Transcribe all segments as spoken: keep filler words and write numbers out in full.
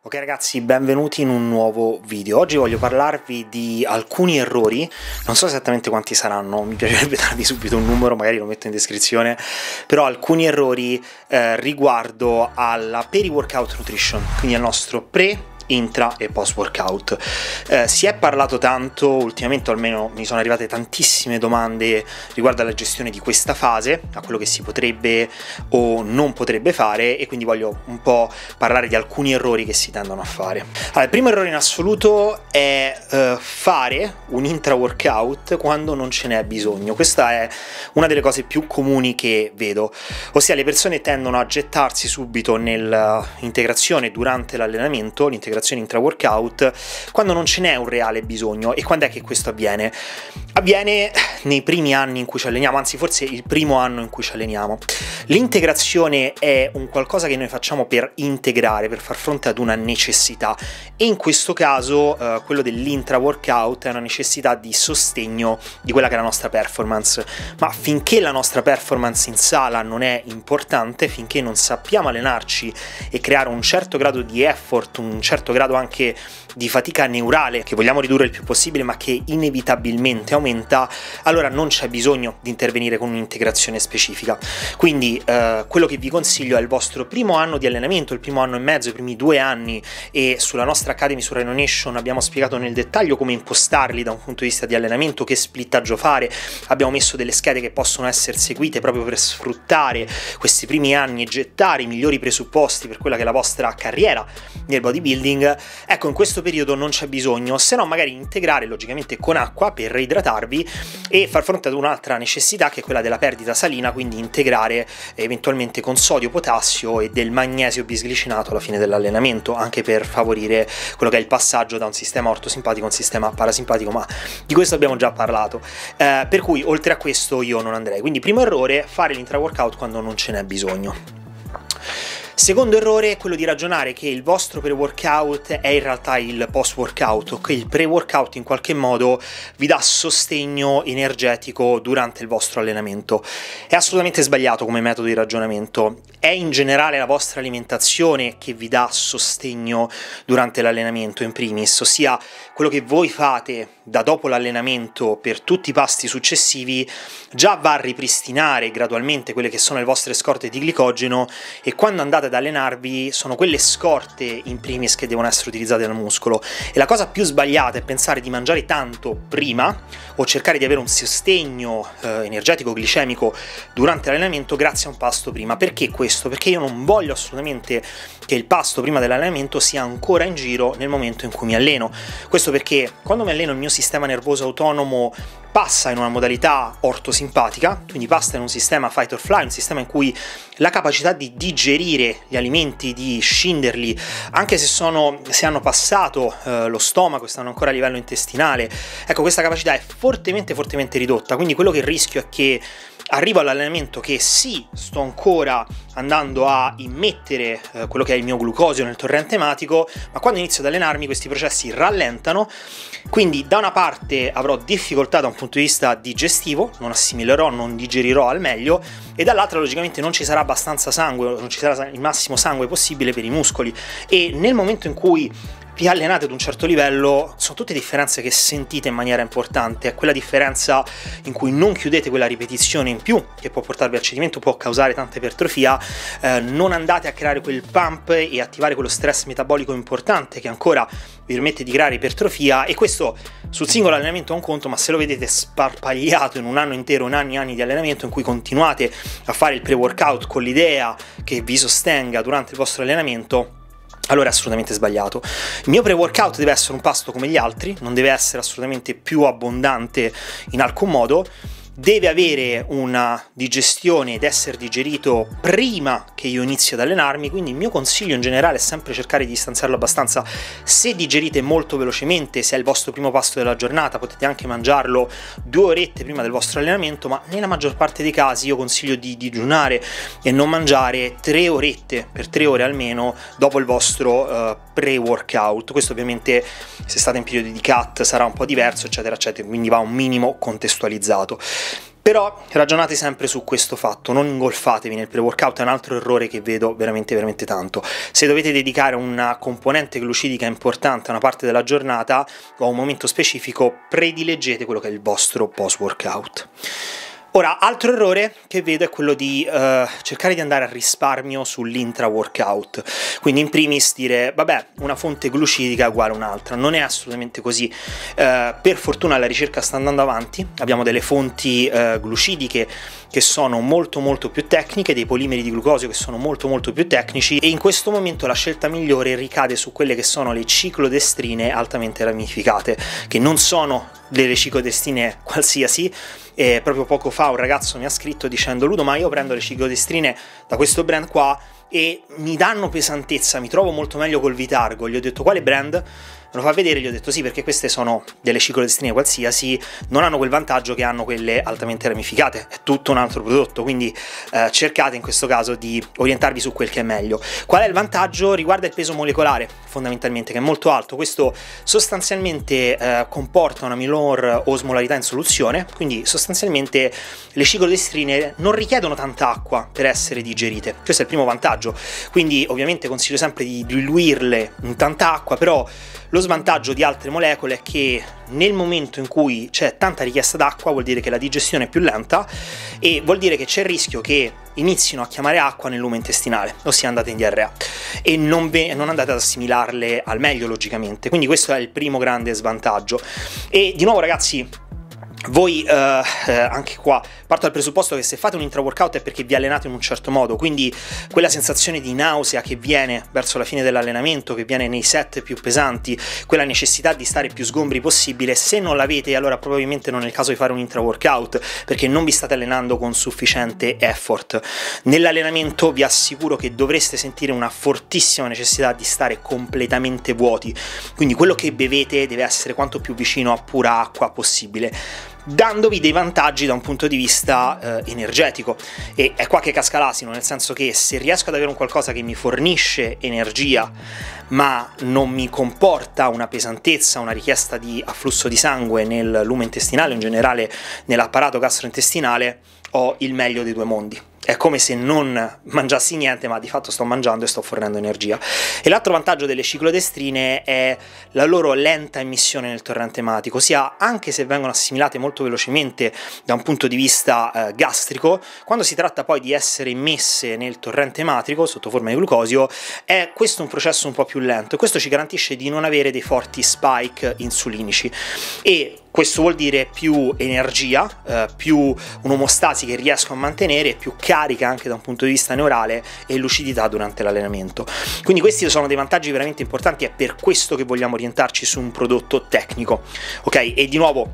Ok ragazzi, benvenuti in un nuovo video. Oggi voglio parlarvi di alcuni errori, non so esattamente quanti saranno, mi piacerebbe darvi subito un numero, magari lo metto in descrizione, però alcuni errori eh, riguardo alla peri-workout nutrition, quindi al nostro pre, intra e post workout. Eh, si è parlato tanto ultimamente, o almeno mi sono arrivate tantissime domande riguardo alla gestione di questa fase, a quello che si potrebbe o non potrebbe fare, e quindi voglio un po' parlare di alcuni errori che si tendono a fare. Allora, il primo errore in assoluto è eh, fare un intra workout quando non ce n'è bisogno. Questa è una delle cose più comuni che vedo, ossia le persone tendono a gettarsi subito nell'integrazione durante l'allenamento, l'integrazione intra workout, quando non ce n'è un reale bisogno. E quando è che questo avviene? Avviene nei primi anni in cui ci alleniamo, anzi forse il primo anno in cui ci alleniamo. L'integrazione è un qualcosa che noi facciamo per integrare, per far fronte ad una necessità, e in questo caso eh, quello dell'intra workout è una necessità di sostegno di quella che è la nostra performance. Ma finché la nostra performance in sala non è importante, finché non sappiamo allenarci e creare un certo grado di effort, un certo grado anche di fatica neurale che vogliamo ridurre il più possibile ma che inevitabilmente aumenta, allora non c'è bisogno di intervenire con un'integrazione specifica. Quindi eh, quello che vi consiglio è il vostro primo anno di allenamento, il primo anno e mezzo, i primi due anni, e sulla nostra Academy, su Rhino Nation, abbiamo spiegato nel dettaglio come impostarli da un punto di vista di allenamento, che splittaggio fare, abbiamo messo delle schede che possono essere seguite proprio per sfruttare questi primi anni e gettare i migliori presupposti per quella che è la vostra carriera nel bodybuilding. Ecco, in questo periodo non c'è bisogno, se no magari integrare logicamente con acqua per reidratarvi e far fronte ad un'altra necessità, che è quella della perdita salina, quindi integrare eventualmente con sodio, potassio e del magnesio bisglicinato alla fine dell'allenamento, anche per favorire quello che è il passaggio da un sistema ortosimpatico a un sistema parasimpatico, ma di questo abbiamo già parlato. Eh, per cui oltre a questo io non andrei. Quindi primo errore, fare l'intra workout quando non ce n'è bisogno. Secondo errore è quello di ragionare che il vostro pre-workout è in realtà il post-workout, che il pre-workout in qualche modo vi dà sostegno energetico durante il vostro allenamento. È assolutamente sbagliato come metodo di ragionamento. È in generale la vostra alimentazione che vi dà sostegno durante l'allenamento in primis, ossia quello che voi fate da dopo l'allenamento per tutti i pasti successivi già va a ripristinare gradualmente quelle che sono le vostre scorte di glicogeno, e quando andate ad allenarvi sono quelle scorte in primis che devono essere utilizzate dal muscolo. E la cosa più sbagliata è pensare di mangiare tanto prima o cercare di avere un sostegno eh, energetico glicemico durante l'allenamento grazie a un pasto prima. Perché questo? Perché io non voglio assolutamente che il pasto prima dell'allenamento sia ancora in giro nel momento in cui mi alleno. Questo perché quando mi alleno il mio sistema nervoso autonomo passa in una modalità ortosimpatica, quindi passa in un sistema fight or fly, un sistema in cui la capacità di digerire gli alimenti, di scinderli, anche se, sono, se hanno passato eh, lo stomaco, stanno ancora a livello intestinale, ecco, questa capacità è fortemente fortemente ridotta. Quindi quello che rischio è che arrivo all'allenamento che sì, sto ancora andando a immettere eh, quello che è il mio glucosio nel torrente ematico, ma quando inizio ad allenarmi questi processi rallentano, quindi da una parte avrò difficoltà da un punto di vista digestivo, non assimilerò, non digerirò al meglio, e dall'altra logicamente non ci sarà abbastanza sangue, non ci sarà il massimo sangue possibile per i muscoli, e nel momento in cui vi allenate ad un certo livello sono tutte differenze che sentite in maniera importante. È quella differenza in cui non chiudete quella ripetizione in più che può portarvi al cedimento, può causare tanta ipertrofia, eh, non andate a creare quel pump e attivare quello stress metabolico importante che ancora vi permette di creare ipertrofia. E questo sul singolo allenamento è un conto, ma se lo vedete sparpagliato in un anno intero, in anni e anni di allenamento in cui continuate a fare il pre-workout con l'idea che vi sostenga durante il vostro allenamento, allora è assolutamente sbagliato. Il mio pre-workout deve essere un pasto come gli altri, non deve essere assolutamente più abbondante in alcun modo, deve avere una digestione ed essere digerito prima che io inizi ad allenarmi. Quindi il mio consiglio in generale è sempre cercare di distanziarlo abbastanza. Se digerite molto velocemente, se è il vostro primo pasto della giornata, potete anche mangiarlo due orette prima del vostro allenamento, ma nella maggior parte dei casi io consiglio di digiunare e non mangiare tre orette, per tre ore almeno, dopo il vostro uh, pre-workout. Questo ovviamente se state in periodi di cut sarà un po' diverso, eccetera eccetera, quindi va un minimo contestualizzato. Però ragionate sempre su questo fatto, non ingolfatevi nel pre-workout, è un altro errore che vedo veramente veramente tanto. Se dovete dedicare una componente glucidica importante a una parte della giornata o a un momento specifico, predileggete quello che è il vostro post-workout. Ora, altro errore che vedo è quello di uh, cercare di andare a risparmio sull'intra-workout, quindi in primis dire, vabbè, una fonte glucidica è uguale a un'altra, non è assolutamente così. Uh, per fortuna la ricerca sta andando avanti, abbiamo delle fonti uh, glucidiche che sono molto molto più tecniche, dei polimeri di glucosio che sono molto molto più tecnici, e in questo momento la scelta migliore ricade su quelle che sono le ciclodestrine altamente ramificate, che non sono delle ciclodestrine qualsiasi. E proprio poco fa un ragazzo mi ha scritto dicendo: Ludo, ma io prendo le ciclodestrine da questo brand qua e mi danno pesantezza, mi trovo molto meglio col Vitargo. Gli ho detto: quale brand? Me lo fa vedere, gli ho detto: sì, perché queste sono delle ciclodestrine qualsiasi, non hanno quel vantaggio che hanno quelle altamente ramificate, è tutto un altro prodotto, quindi eh, cercate in questo caso di orientarvi su quel che è meglio. Qual è il vantaggio? Riguarda il peso molecolare, fondamentalmente, che è molto alto. Questo sostanzialmente eh, comporta una minor osmolarità in soluzione, quindi sostanzialmente le ciclodestrine non richiedono tanta acqua per essere digerite. Questo è il primo vantaggio, quindi ovviamente consiglio sempre di diluirle in tanta acqua, però lo svantaggio di altre molecole è che nel momento in cui c'è tanta richiesta d'acqua vuol dire che la digestione è più lenta e vuol dire che c'è il rischio che inizino a chiamare acqua nel lume intestinale, ossia andate in diarrea, e non, non andate ad assimilarle al meglio, logicamente. Quindi questo è il primo grande svantaggio. E di nuovo, ragazzi, voi eh, eh, anche qua parto dal presupposto che se fate un intra-workout è perché vi allenate in un certo modo, quindi quella sensazione di nausea che viene verso la fine dell'allenamento, che viene nei set più pesanti, quella necessità di stare più sgombri possibile, se non l'avete, allora probabilmente non è il caso di fare un intra-workout, perché non vi state allenando con sufficiente effort. Nell'allenamento vi assicuro che dovreste sentire una fortissima necessità di stare completamente vuoti, quindi quello che bevete deve essere quanto più vicino a pura acqua possibile, dandovi dei vantaggi da un punto di vista eh, energetico. E è qua che casca l'asino, nel senso che se riesco ad avere un qualcosa che mi fornisce energia ma non mi comporta una pesantezza, una richiesta di afflusso di sangue nel lume intestinale, in generale nell'apparato gastrointestinale, ho il meglio dei due mondi. È come se non mangiassi niente, ma di fatto sto mangiando e sto fornendo energia. E l'altro vantaggio delle ciclodestrine è la loro lenta emissione nel torrente ematico, ossia anche se vengono assimilate molto velocemente da un punto di vista eh, gastrico, quando si tratta poi di essere immesse nel torrente ematico sotto forma di glucosio, è questo un processo un po' più lento, e questo ci garantisce di non avere dei forti spike insulinici. E questo vuol dire più energia, eh, più un'omostasi che riesco a mantenere, più carica anche da un punto di vista neurale e lucidità durante l'allenamento. Quindi questi sono dei vantaggi veramente importanti, è per questo che vogliamo orientarci su un prodotto tecnico, ok? E di nuovo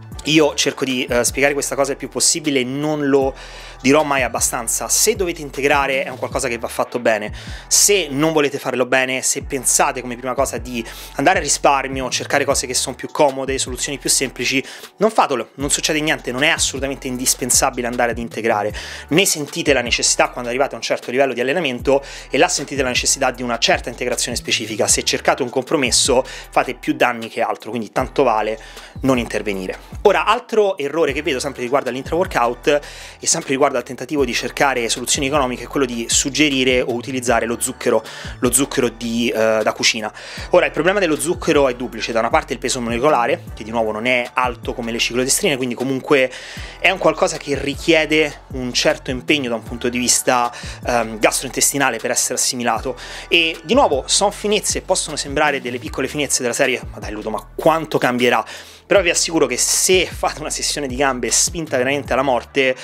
io cerco di uh, spiegare questa cosa il più possibile, non lo dirò mai abbastanza. Se dovete integrare è un qualcosa che va fatto bene, se non volete farlo bene, se pensate come prima cosa di andare a risparmio, cercare cose che sono più comode, soluzioni più semplici, non fatelo, non succede niente, non è assolutamente indispensabile andare ad integrare. Ne sentite la necessità quando arrivate a un certo livello di allenamento e là sentite la necessità di una certa integrazione specifica. Se cercate un compromesso fate più danni che altro, quindi tanto vale non intervenire. Ora, altro errore che vedo sempre riguardo all'intra-workout e sempre riguardo al tentativo di cercare soluzioni economiche è quello di suggerire o utilizzare lo zucchero, lo zucchero di, uh, da cucina. Ora, il problema dello zucchero è duplice: da una parte il peso molecolare, che di nuovo non è alto come le ciclodestrine, quindi comunque è un qualcosa che richiede un certo impegno da un punto di vista um, gastrointestinale per essere assimilato, e di nuovo sono finezze, possono sembrare delle piccole finezze della serie ma dai Ludo, ma quanto cambierà? Però vi assicuro che se fate una sessione di gambe spinta veramente alla morte,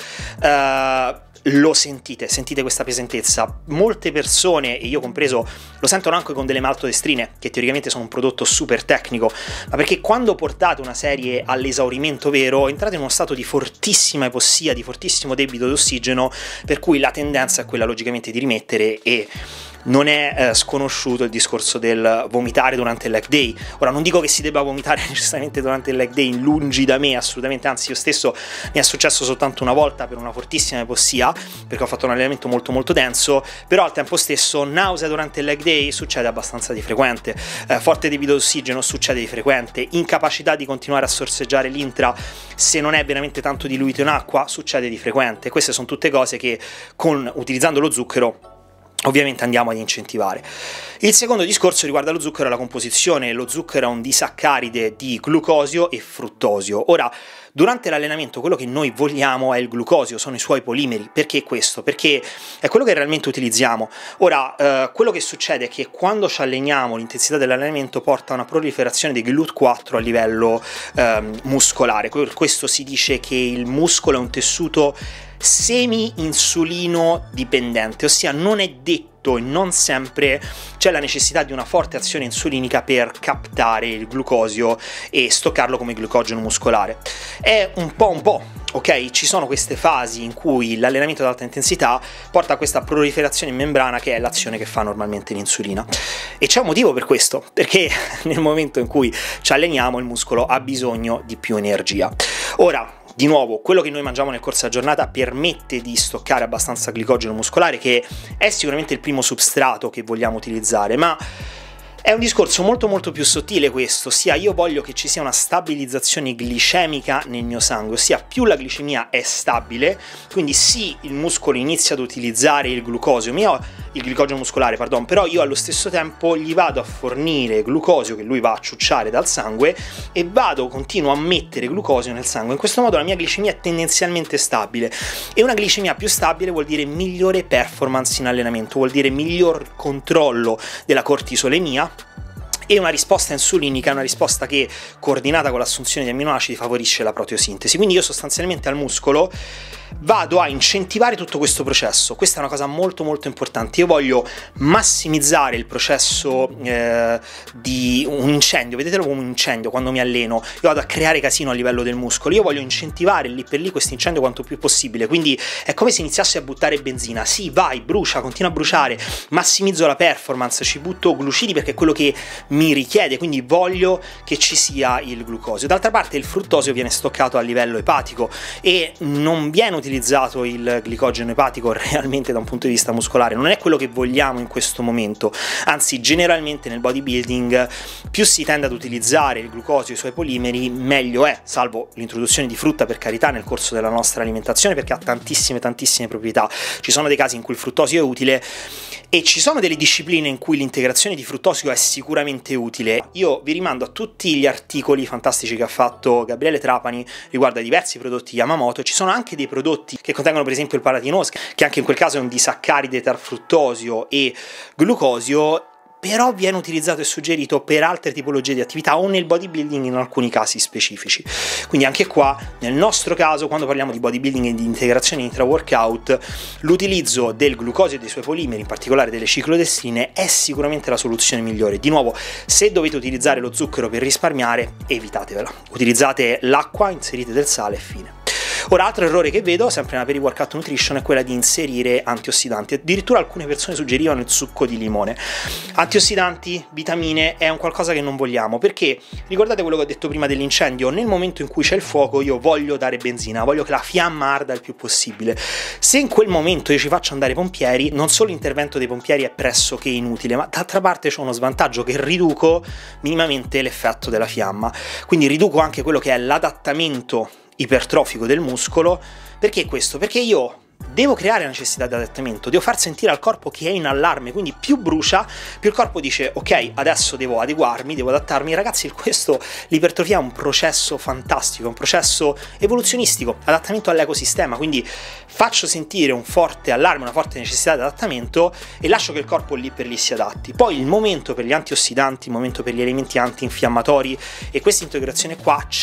uh, lo sentite, sentite questa pesantezza. Molte persone, e io compreso, lo sentono anche con delle maltodestrine, che teoricamente sono un prodotto super tecnico, ma perché quando portate una serie all'esaurimento vero entrate in uno stato di fortissima ipossia, di fortissimo debito d'ossigeno, per cui la tendenza è quella logicamente di rimettere, e non è eh, sconosciuto il discorso del vomitare durante il leg day. Ora non dico che si debba vomitare necessariamente durante il leg day, lungi da me, assolutamente, anzi io stesso mi è successo soltanto una volta per una fortissima ipossia, perché ho fatto un allenamento molto molto denso, però al tempo stesso nausea durante il leg day succede abbastanza di frequente, eh, forte debito d'ossigeno succede di frequente, incapacità di continuare a sorseggiare l'intra se non è veramente tanto diluito in acqua succede di frequente. Queste sono tutte cose che con utilizzando lo zucchero ovviamente andiamo ad incentivare. Il secondo discorso riguarda lo zucchero e la composizione. Lo zucchero è un disaccaride di glucosio e fruttosio. Ora, durante l'allenamento quello che noi vogliamo è il glucosio, sono i suoi polimeri. Perché questo? Perché è quello che realmente utilizziamo. Ora, eh, quello che succede è che quando ci alleniamo l'intensità dell'allenamento porta a una proliferazione dei G L U T quattro a livello eh, muscolare. Per questo si dice che il muscolo è un tessuto semi-insulino dipendente, ossia non è detto e non sempre c'è la necessità di una forte azione insulinica per captare il glucosio e stoccarlo come glucogeno muscolare. È un po' un po', ok? Ci sono queste fasi in cui l'allenamento ad alta intensità porta a questa proliferazione in membrana che è l'azione che fa normalmente l'insulina. E c'è un motivo per questo, perché nel momento in cui ci alleniamo il muscolo ha bisogno di più energia. Ora, di nuovo, quello che noi mangiamo nel corso della giornata permette di stoccare abbastanza glicogeno muscolare, che è sicuramente il primo substrato che vogliamo utilizzare, ma è un discorso molto molto più sottile questo, ossia io voglio che ci sia una stabilizzazione glicemica nel mio sangue, ossia più la glicemia è stabile, quindi sì, il muscolo inizia ad utilizzare il glucosio mio, il glicogeno muscolare, pardon, però io allo stesso tempo gli vado a fornire glucosio che lui va a ciucciare dal sangue e vado, continuo a mettere glucosio nel sangue. In questo modo la mia glicemia è tendenzialmente stabile e una glicemia più stabile vuol dire migliore performance in allenamento, vuol dire miglior controllo della cortisolemia e una risposta insulinica, una risposta che coordinata con l'assunzione di amminoacidi favorisce la proteosintesi. Quindi io sostanzialmente al muscolo vado a incentivare tutto questo processo. Questa è una cosa molto molto importante. Io voglio massimizzare il processo eh, di un incendio, vedetelo come un incendio quando mi alleno, io vado a creare casino a livello del muscolo, io voglio incentivare lì per lì questo incendio quanto più possibile, quindi è come se iniziassi a buttare benzina, sì vai, brucia, continua a bruciare, massimizzo la performance, ci butto glucidi perché è quello che mi richiede, quindi voglio che ci sia il glucosio. D'altra parte il fruttosio viene stoccato a livello epatico e non viene utilizzato il glicogeno epatico realmente da un punto di vista muscolare, non è quello che vogliamo in questo momento, anzi generalmente nel bodybuilding più si tende ad utilizzare il glucosio e i suoi polimeri meglio è, salvo l'introduzione di frutta per carità nel corso della nostra alimentazione perché ha tantissime tantissime proprietà. Ci sono dei casi in cui il fruttosio è utile e ci sono delle discipline in cui l'integrazione di fruttosio è sicuramente utile. Io vi rimando a tutti gli articoli fantastici che ha fatto Gabriele Trapani riguardo ai diversi prodotti Yamamoto. Ci sono anche dei prodotti che contengono per esempio il paratinosca, che anche in quel caso è un disaccaride tra fruttosio e glucosio, però viene utilizzato e suggerito per altre tipologie di attività o nel bodybuilding in alcuni casi specifici. Quindi anche qua, nel nostro caso, quando parliamo di bodybuilding e di integrazione intra-workout, l'utilizzo del glucosio e dei suoi polimeri, in particolare delle ciclodestrine, è sicuramente la soluzione migliore. Di nuovo, se dovete utilizzare lo zucchero per risparmiare, evitatevela. Utilizzate l'acqua, inserite del sale e fine. Ora, altro errore che vedo, sempre nella Peri-Workout Nutrition, è quella di inserire antiossidanti. Addirittura alcune persone suggerivano il succo di limone. Antiossidanti, vitamine, è un qualcosa che non vogliamo, perché ricordate quello che ho detto prima dell'incendio? Nel momento in cui c'è il fuoco io voglio dare benzina, voglio che la fiamma arda il più possibile. Se in quel momento io ci faccio andare i pompieri, non solo l'intervento dei pompieri è pressoché inutile, ma d'altra parte c'è uno svantaggio, che riduco minimamente l'effetto della fiamma. Quindi riduco anche quello che è l'adattamento ipertrofico del muscolo. Perché questo? Perché io devo creare la necessità di adattamento, devo far sentire al corpo che è in allarme, quindi più brucia, più il corpo dice ok, adesso devo adeguarmi, devo adattarmi. Ragazzi, questo, l'ipertrofia è un processo fantastico, un processo evoluzionistico, adattamento all'ecosistema, quindi faccio sentire un forte allarme, una forte necessità di adattamento e lascio che il corpo lì per lì si adatti. Poi il momento per gli antiossidanti, il momento per gli elementi antinfiammatori, e questa integrazione qua c'è.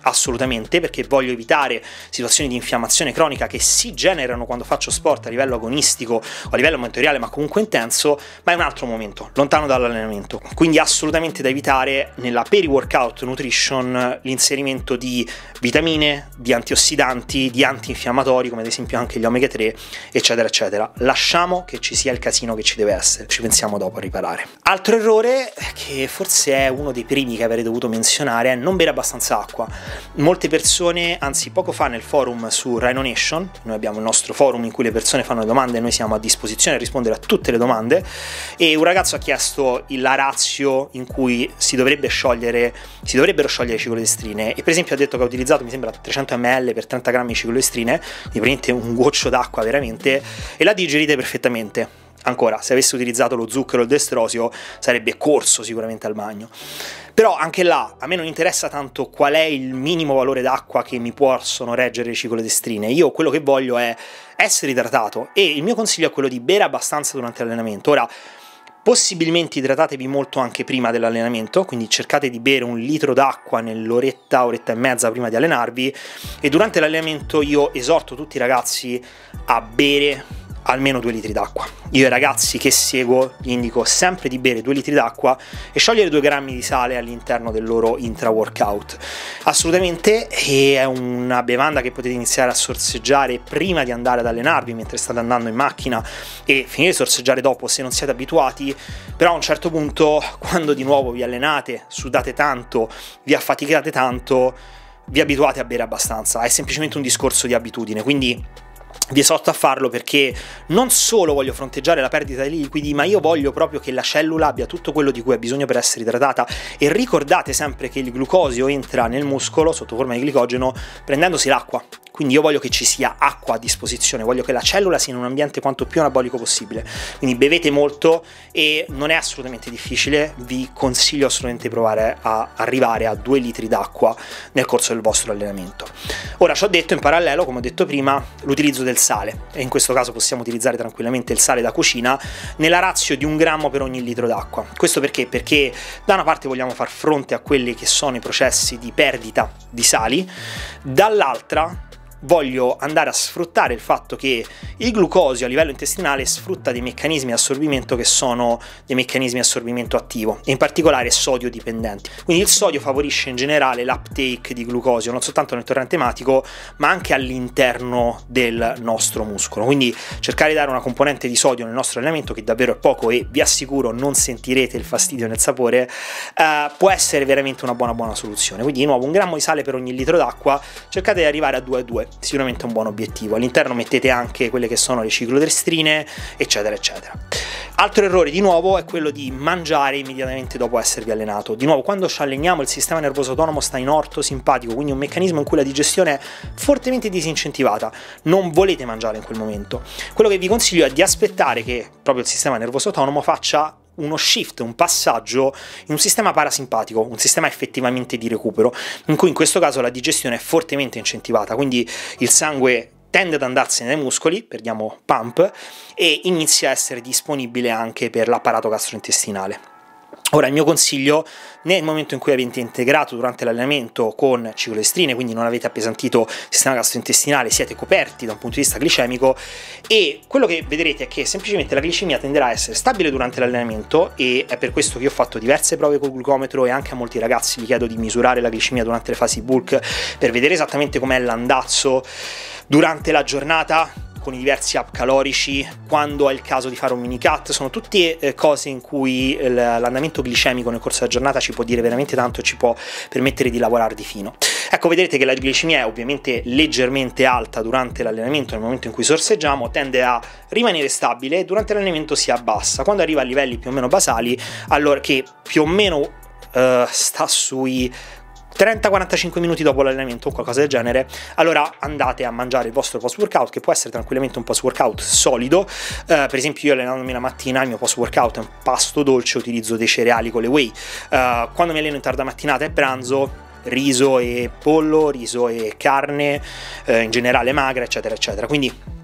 assolutamente, perché voglio evitare situazioni di infiammazione cronica che si generano quando faccio sport a livello agonistico o a livello amatoriale, ma comunque intenso, ma è un altro momento, lontano dall'allenamento. Quindi assolutamente da evitare nella peri-workout nutrition l'inserimento di vitamine, di antiossidanti, di antinfiammatori, come ad esempio anche gli omega tre, eccetera eccetera. Lasciamo che ci sia il casino che ci deve essere, ci pensiamo dopo a riparare. Altro errore, che forse è uno dei primi che avrei dovuto menzionare, è non bere abbastanza acqua. Molte persone, anzi poco fa nel forum su Rhino Nation, noi abbiamo il nostro forum in cui le persone fanno le domande e noi siamo a disposizione a rispondere a tutte le domande, e un ragazzo ha chiesto la ratio in cui si dovrebbe sciogliere si dovrebbero sciogliere le ciclodestrine, e per esempio ha detto che ha utilizzato mi sembra trecento millilitri per trenta grammi di ciclodestrine, quindi praticamente un goccio d'acqua veramente, e l'ha digerite perfettamente. Ancora, se avesse utilizzato lo zucchero o il destrosio sarebbe corso sicuramente al bagno. Però anche là a me non interessa tanto qual è il minimo valore d'acqua che mi possono reggere le ciclodestrine. Io quello che voglio è essere idratato, e il mio consiglio è quello di bere abbastanza durante l'allenamento. Ora, possibilmente idratatevi molto anche prima dell'allenamento, quindi cercate di bere un litro d'acqua nell'oretta, oretta e mezza prima di allenarvi, e durante l'allenamento io esorto tutti i ragazzi a bere almeno due litri d'acqua. Io ai ragazzi che seguo gli indico sempre di bere due litri d'acqua e sciogliere due grammi di sale all'interno del loro intra-workout. Assolutamente, e è una bevanda che potete iniziare a sorseggiare prima di andare ad allenarvi, mentre state andando in macchina, e finire di sorseggiare dopo se non siete abituati. Però a un certo punto, quando di nuovo vi allenate, sudate tanto, vi affaticate tanto, vi abituate a bere abbastanza. È semplicemente un discorso di abitudine, quindi vi esorto a farlo, perché non solo voglio fronteggiare la perdita di liquidi, ma io voglio proprio che la cellula abbia tutto quello di cui ha bisogno per essere idratata. E ricordate sempre che il glucosio entra nel muscolo sotto forma di glicogeno prendendosi l'acqua, quindi io voglio che ci sia acqua a disposizione, voglio che la cellula sia in un ambiente quanto più anabolico possibile. Quindi bevete molto, e non è assolutamente difficile, vi consiglio assolutamente di provare a arrivare a due litri d'acqua nel corso del vostro allenamento. Ora, ci ho detto in parallelo, come ho detto prima, l'utilizzo del sale, e in questo caso possiamo utilizzare tranquillamente il sale da cucina nella ratio di un grammo per ogni litro d'acqua. Questo perché? Perché da una parte vogliamo far fronte a quelli che sono i processi di perdita di sali, dall'altra voglio andare a sfruttare il fatto che il glucosio a livello intestinale sfrutta dei meccanismi di assorbimento che sono dei meccanismi di assorbimento attivo, e in particolare sodio dipendenti. Quindi il sodio favorisce in generale l'uptake di glucosio non soltanto nel torrente ematico, ma anche all'interno del nostro muscolo. Quindi cercare di dare una componente di sodio nel nostro allenamento, che davvero è poco, e vi assicuro non sentirete il fastidio nel sapore, eh, può essere veramente una buona buona soluzione. Quindi di nuovo un grammo di sale per ogni litro d'acqua, cercate di arrivare a due a due, sicuramente un buon obiettivo. All'interno mettete anche quelle che sono le ciclodestrine, eccetera eccetera. Altro errore di nuovo è quello di mangiare immediatamente dopo esservi allenato. Di nuovo, quando ci alleniamo il sistema nervoso autonomo sta in orto simpatico, quindi un meccanismo in cui la digestione è fortemente disincentivata. Non volete mangiare in quel momento. Quello che vi consiglio è di aspettare che proprio il sistema nervoso autonomo faccia uno shift, un passaggio in un sistema parasimpatico, un sistema effettivamente di recupero, in cui in questo caso la digestione è fortemente incentivata, quindi il sangue tende ad andarsene dai muscoli, perdiamo pump, e inizia a essere disponibile anche per l'apparato gastrointestinale. Ora, il mio consiglio, nel momento in cui avete integrato durante l'allenamento con ciclodestrine, quindi non avete appesantito il sistema gastrointestinale, siete coperti da un punto di vista glicemico, e quello che vedrete è che semplicemente la glicemia tenderà a essere stabile durante l'allenamento, e è per questo che io ho fatto diverse prove col glucometro, e anche a molti ragazzi vi chiedo di misurare la glicemia durante le fasi bulk per vedere esattamente com'è l'andazzo durante la giornata, con i diversi up calorici, quando è il caso di fare un mini cut. Sono tutte eh, cose in cui eh, l'andamento glicemico nel corso della giornata ci può dire veramente tanto e ci può permettere di lavorare di fino. Ecco, vedrete che la glicemia è ovviamente leggermente alta durante l'allenamento, nel momento in cui sorseggiamo tende a rimanere stabile, e durante l'allenamento si abbassa. Quando arriva a livelli più o meno basali, allora che più o meno eh, sta sui trenta quarantacinque minuti dopo l'allenamento o qualcosa del genere, allora andate a mangiare il vostro post workout, che può essere tranquillamente un post workout solido. Uh, per esempio, io allenandomi la mattina, il mio post workout è un pasto dolce, utilizzo dei cereali con le whey. Uh, quando mi alleno in tarda mattinata e pranzo, riso e pollo, riso e carne, uh, in generale magra, eccetera eccetera. Quindi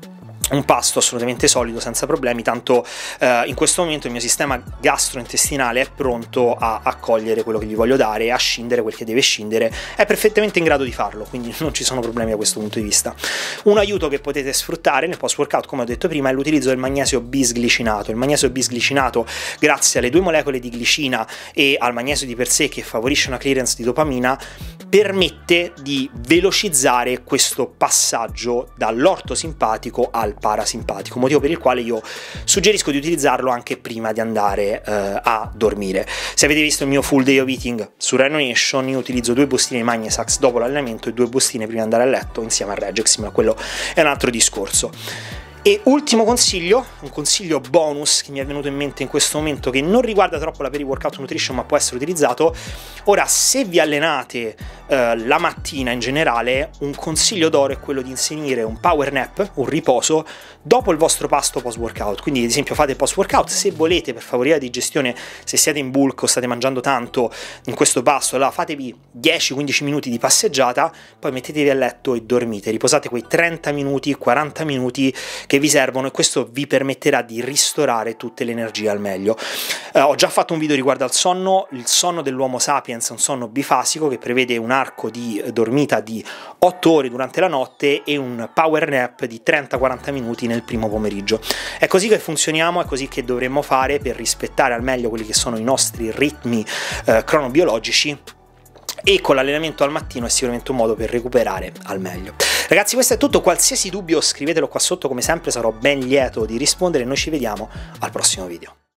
un pasto assolutamente solido, senza problemi, tanto eh, in questo momento il mio sistema gastrointestinale è pronto a accogliere quello che gli voglio dare e a scindere quel che deve scindere, è perfettamente in grado di farlo, quindi non ci sono problemi da questo punto di vista. Un aiuto che potete sfruttare nel post workout, come ho detto prima, è l'utilizzo del magnesio bisglicinato. Il magnesio bisglicinato, grazie alle due molecole di glicina e al magnesio di per sé che favorisce una clearance di dopamina, permette di velocizzare questo passaggio dall'orto simpatico al parasimpatico, motivo per il quale io suggerisco di utilizzarlo anche prima di andare eh, a dormire. Se avete visto il mio full day of eating su Rhino Nation, io utilizzo due bustine di Magnesax dopo l'allenamento e due bustine prima di andare a letto insieme a Regex, ma quello è un altro discorso. E ultimo consiglio, un consiglio bonus che mi è venuto in mente in questo momento, che non riguarda troppo la peri-workout nutrition ma può essere utilizzato. Ora, se vi allenate eh, la mattina in generale, un consiglio d'oro è quello di inserire un power nap, un riposo, dopo il vostro pasto post-workout. Quindi ad esempio fate post-workout, se volete, per favorire la digestione, se siete in bulk o state mangiando tanto in questo pasto, allora fatevi dieci quindici minuti di passeggiata, poi mettetevi a letto e dormite, riposate quei trenta minuti, quaranta minuti che vi servono, e questo vi permetterà di ristorare tutte le energie al meglio. Eh, ho già fatto un video riguardo al sonno. Il sonno dell'Homo sapiens è un sonno bifasico che prevede un arco di dormita di otto ore durante la notte e un power nap di trenta quaranta minuti nel primo pomeriggio. È così che funzioniamo, è così che dovremmo fare per rispettare al meglio quelli che sono i nostri ritmi eh, cronobiologici, e con l'allenamento al mattino è sicuramente un modo per recuperare al meglio. Ragazzi, questo è tutto. Qualsiasi dubbio scrivetelo qua sotto, come sempre sarò ben lieto di rispondere. Noi ci vediamo al prossimo video.